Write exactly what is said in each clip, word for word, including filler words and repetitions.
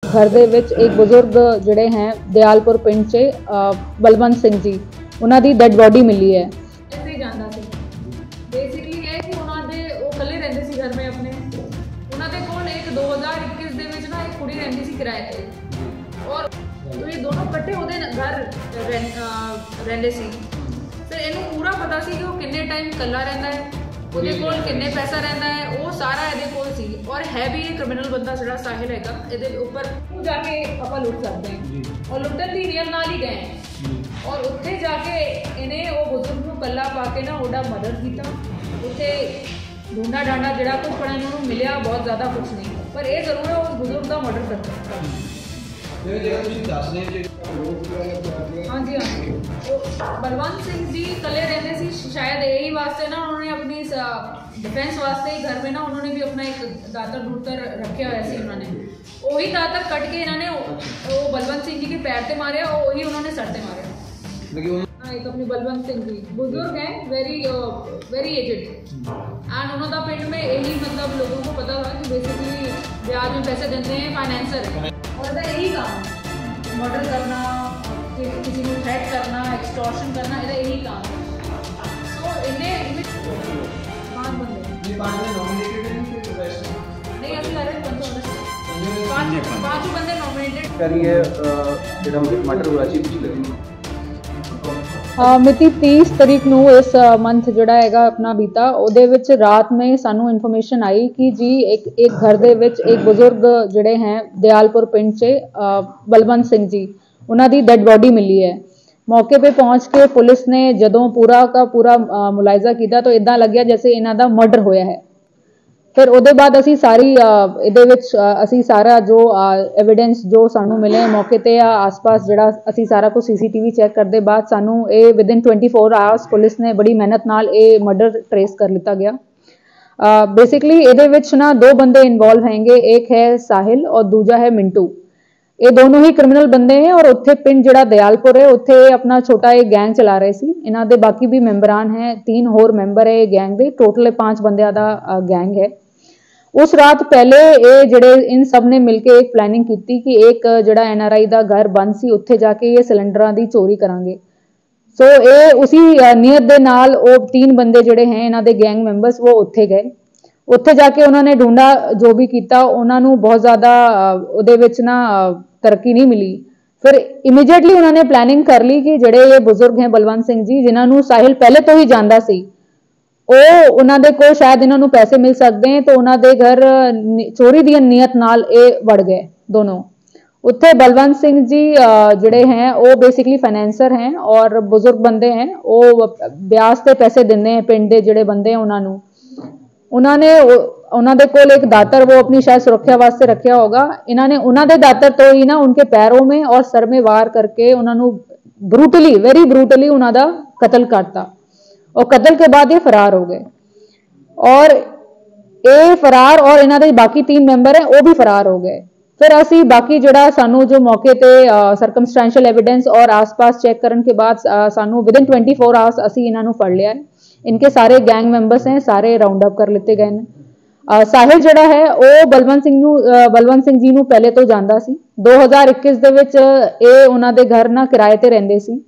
घर ਦੇ ਵਿੱਚ ਇੱਕ ਬਜ਼ੁਰਗ ਜਿਹੜੇ ਹੈ ਦਿਆਲਪੁਰ ਪਿੰਡ 'ਚ ਬਲਵੰਤ ਸਿੰਘ ਜੀ ਉਹਨਾਂ ਦੀ ਡੈਡ ਬੋਡੀ ਮਿਲੀ ਹੈ। ਇੱਥੇ ਹੀ ਜਾਂਦਾ ਸੀ ਬੇਸਿਕਲੀ ਇਹ ਕਿ ਉਹਨਾਂ ਦੇ ਉਹ ਇਕੱਲੇ ਰਹਿੰਦੇ ਸੀ ਘਰ ਵਿੱਚ ਆਪਣੇ ਉਹਨਾਂ ਦੇ ਕੋਲ ਇੱਕ ਦੋ ਹਜ਼ਾਰ ਇੱਕੀ ਦੇ ਵਿੱਚ ਨਾ ਇੱਕ ਕੁੜੀ ਰਹਿੰਦੀ ਸੀ ਕਿਰਾਏ ਤੇ ਔਰ ਇਹ ਦੋਨੋਂ ਇਕੱਠੇ ਉਹਦੇ ਘਰ ਰਹਿੰਦੇ ਸੀ। ਫਿਰ ਇਹਨੂੰ ਪੂਰਾ ਪਤਾ ਸੀ ਕਿ ਉਹ ਕਿੰਨੇ ਟਾਈਮ ਇਕੱਲਾ ਰਹਿੰਦਾ ਹੈ ਉਹਦੇ ਕੋਲ ਕਿੰਨੇ ਪੈਸਾ ਰਹਿੰਦਾ ਹੈ ਉਹ ਸਾਰਾ ਇਹਦੇ ਕੋਲ ਸੀ ਔਰ ਹੈ ਵੀ ਇਹ ਕ੍ਰਿਮੀਨਲ ਬੰਦਾ ਜਿਹੜਾ ਸਾਹਿਲ ਹੈਗਾ ਇਹਦੇ ਉੱਪਰ ਉਹ ਜਾ ਕੇ ਆਪਾਂ ਲੁੱਟ ਸਕਦੇ ਹਾਂ ਔਰ ਲੁੱਟਣ ਦੀ ਰੀਅਲ ਨਾਲ ਹੀ ਗਏ ਔਰ ਉੱਥੇ ਜਾ ਕੇ ਇਹਨੇ ਉਹ ਬਜ਼ੁਰਗ ਨੂੰ ਕੱਲਾ ਪਾ ਕੇ ਨਾ ਉਹਦਾ ਮਦਦ ਕੀਤਾ। ਉੱਥੇ ਢੂੰਡਾ ਡਾਂਡਾ ਜਿਹੜਾ ਕੁਝ ਪੜਾ ਇਹਨਾਂ ਨੂੰ ਮਿਲਿਆ ਬਹੁਤ ਜ਼ਿਆਦਾ ਕੁਝ ਨਹੀਂ ਪਰ ਇਹ ਜ਼ਰੂਰ ਹੈ ਉਸ ਬਜ਼ੁਰਗ ਦਾ ਮਰਡਰ ਕਰਤਾ। ਜਿਹੜਾ ਤੁਸੀਂ ਦੱਸ ਰਹੇ ਹਾਂਜੀ ਹਾਂਜੀ बलवंत सिंह जी कले रहते सी शायद यही वास्ते ना उन्होंने अपनी डिफेंस वास्ते ही घर में ना उन्होंने भी अपना एक दातर ढूंढकर रखे हुए सी उन्होंने वही दातर कट के इन्होंने वो बलवंत सिंह जी के पैर से मारे और वही उन्होंने सर से मारे। एक अपने बलवंत सिंह जी बुजुर्ग हैं वेरी वेरी एजेड एंड उन्होंने पिंड में यही मतलब लोगों को पता था कि बेसिकली ब्याज में पैसे देते हैं फाइनेंसर है और यही काम मर्डर करना किसी को थ्रेट करना एक्सटॉर्शन करना ਇਹਦਾ ਇਹੀ काम है। सो इन्हें पांच बंदे ये पांच ने नॉमिनेटेड नहीं फिर रेस्ट नहीं ਅਸੀਂ अरेस्ट पंच पांच पांच बंदे नॉमिनेटेड करिए ਜਿਹੜਾ ਮਰਡਰ ਹੋਇਆ ਸੀ ਪਿਛਲੇ ਦਿਨ ਮਿਤੀ तीस ਤਰੀਕ ਨੂੰ ਇਸ ਮੰਥ ਜਿਹੜਾ ਹੈਗਾ ਆਪਣਾ ਬੀਤਾ ਉਹਦੇ ਵਿੱਚ ਰਾਤ में ਸਾਨੂੰ ਇਨਫੋਰਮੇਸ਼ਨ ਆਈ ਕਿ ਜੀ ਇੱਕ ਇੱਕ ਘਰ ਦੇ ਵਿੱਚ ਇੱਕ ਬਜ਼ੁਰਗ ਜਿਹੜੇ ਹੈ ਦਿਆਲਪੁਰ ਪਿੰਡ 'ਚ ਬਲਵੰਤ ਸਿੰਘ जी उन्हों की डेड बॉडी मिली है। मौके पे पहुंच के पुलिस ने जदों पूरा का पूरा मुलायजा किया तो इदा लग्या जैसे इन्हों का मर्डर होया है। फिर उसके बाद असी सारी ये असी सारा जो एविडेंस जो सानू मिले मौके पर आस पास जोड़ा असी सारा कुछ C C T V check करते बाद सानू ये within twenty four hours police ने बड़ी मेहनत नाल ये मर्डर ट्रेस कर लिता गया। बेसिकली ये ना दो बंदे इन्वॉल्व हैंगे एक है साहिल और दूजा है मिंटू। ये दोनों ही क्रिमिनल बंदे हैं और उत्थे पिंड जिहड़ा दयालपुर है उत्थे अपना छोटा एक गैंग चला रहे सी। इन्हां दे बाकी भी मैंबरान हैं तीन होर मैंबर है गैंग दे टोटल पांच बंदियां दा गैंग है। उस रात पहले ये जिहड़े इन सब ने मिलके एक प्लानिंग की कि एक जिहड़ा एन आर आई दा घर बंद सी उत्थे जाके ये सिलेंडरां दी चोरी करांगे। सो ये उसी नीयत दे नाल वो तीन बंदे जिहड़े हैं इन्हां दे गैंग मैंबर्स वो उत्थे गए। उत्थे जाके उन्होंने ढूंढा जो भी किया उन्होंने बहुत ज़्यादा उहदे विच ना तरक्की नहीं मिली। फिर इमीडिएटली उन्होंने प्लानिंग कर ली कि जिहड़े ये बुजुर्ग हैं बलवंत सिंह जी जिन्होंने साहिल पहले तो ही जानता सी ਉਹ ਉਹਨਾਂ ਦੇ ਕੋਲ शायद ਇਹਨਾਂ ਨੂੰ पैसे मिल सकते हैं तो उन्होंने घर चोरी दी नीयत नाल ये वड़ गए दोनों। उत्थे बलवंत सिंह जी जिहड़े हैं वो बेसिकली फाइनेंसर हैं और बुजुर्ग बंदे हैं वो ब्याज से पैसे देंदे हैं पिंड दे जिहड़े बंदे हैं उन्होंने उन्होंने उन्होंने कोल एक दातर वो अपनी शायद सुरक्षा वास्ते रखा होगा। इन्होंने उन्होंने दातर तो ही ना उनके पैरों में और सर में वार करके उन्होंने ब्रूटली वेरी ब्रूटली उन्होंने कत्ल करता और कत्ल के बाद ये फरार हो गए और ये फरार और इन्हों के बाकी तीन मैंबर हैं वो भी फरार हो गए। फिर असी बाकी जोड़ा सानू जो मौके पे सरकमस्टेंशियल एविडेंस और आस पास चेक करने के बाद सानू within twenty four hours असी इन्हों फड़ लिया है। इनके सारे गैंग मैंबर्स हैं सारे राउंड अप कर लिते गए हैं। साहिल जड़ा है वो बलवंत सिंह नू बलवंत सिंह जी नू पहले तो जानता सी दो हज़ार इक्कीस दे विच ये उन्हां दे घर ना किराए ते रहिंदे सी।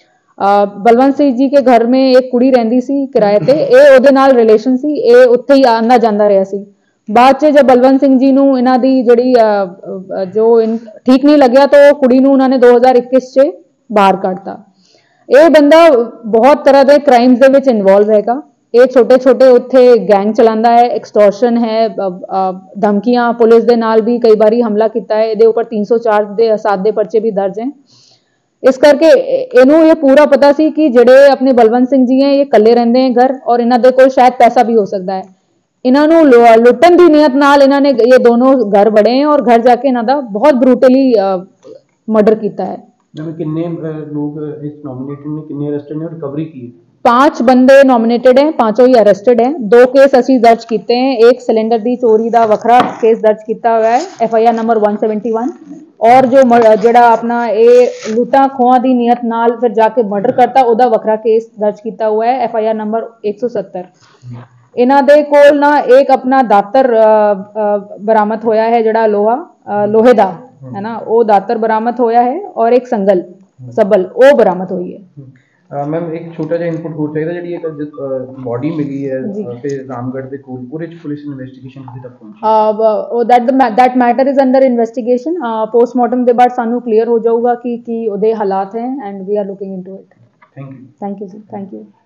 बलवंत सिंह जी के घर में एक कुड़ी रहिंदी सी किराए ते ये उहदे नाल रिलेशन सी ये उत्थे ही आंदा जांदा रहा सी। बाद च जब बलवंत सिंह जी नू इन्हां दी जिहड़ी जो ठीक नहीं लग्या तो कुड़ी नू उन्होंने दो हज़ार इक्कीस च बाहर कढ़ता। ये बंदा बहुत तरह के क्राइम्स दे विच इन्वॉल्व हैगा। ये छोटे छोटे उत्थे गैंग चलांदा है एक्सटॉर्शन है धमकियां पुलिस दे नाल भी कई बारी हमला किया है। ये ऊपर तीन सौ चार दे सात दे पर्चे भी दर्ज हैं। इस करके इनू ये पूरा पता सी कि जिहड़े अपने बलवंत सिंह जी हैं ये कल्ले रहिंदे हैं घर और इन्हां दे कोल शायद पैसा भी हो सकता है। इन्हों लुटन की नीयत नाल इन्होंने ये दोनों घर बड़े हैं और घर जाके इन्हों का बहुत ब्रूटली मर्डर किया है। कितने लोग इस नॉमिनेटेड ने कितने अरेस्टेड ने और रिकवरी की है? पांच बंदे नॉमिनेटेड हैं पांचों ही अरेस्टेड हैं। दो केस असी दर्ज किए हैं एक सिलेंडर की चोरी का वखरा केस दर्ज किया हुआ है F I R number one seventy one और जो जड़ा अपना ये लुटा खोआ की नीयत नाल फिर जाके मर्डर करता उसका वखरा केस दर्ज किया हुआ है एफ आई आर नंबर एक सौ सत्तर। इन्हां दे कोल ना एक अपना दातर बरामद होया है जड़ा लोहा लोहे का है ना, ਉਹ ਦਾਤਰ ਬਰਾਮਦ ਹੋਇਆ ਹੈ ਔਰ ਇੱਕ ਸੰਗਲ ਸਬਲ ਉਹ ਬਰਾਮਦ ਹੋਈ ਹੈ। ਮੈਮ ਇੱਕ ਛੋਟਾ ਜਿਹਾ ਇਨਪੁਟ ਹੋਰ ਚਾਹੀਦਾ, ਜਿਹੜੀ ਇੱਕ ਬੋਡੀ ਮਿਲੀ ਹੈ ਤੇ ਰਾਮਗੜ੍ਹ ਦੇ ਕੋਲ, ਉਹਦੇ ਚ ਪੁਲਿਸ ਇਨਵੈਸਟੀਗੇਸ਼ਨ ਕਿਤੇ ਤੱਕ ਪਹੁੰਚੀ? ਉਹ that that matter is under investigation. Postmortem ਦੇ ਬਾਅਦ ਸਾਨੂੰ ਕਲੀਅਰ ਹੋ ਜਾਊਗਾ ਕਿ ਕੀ ਉਹਦੇ ਹਾਲਾਤ ਹੈ, and we are looking into it. Thank you. Thank you ji, thank you.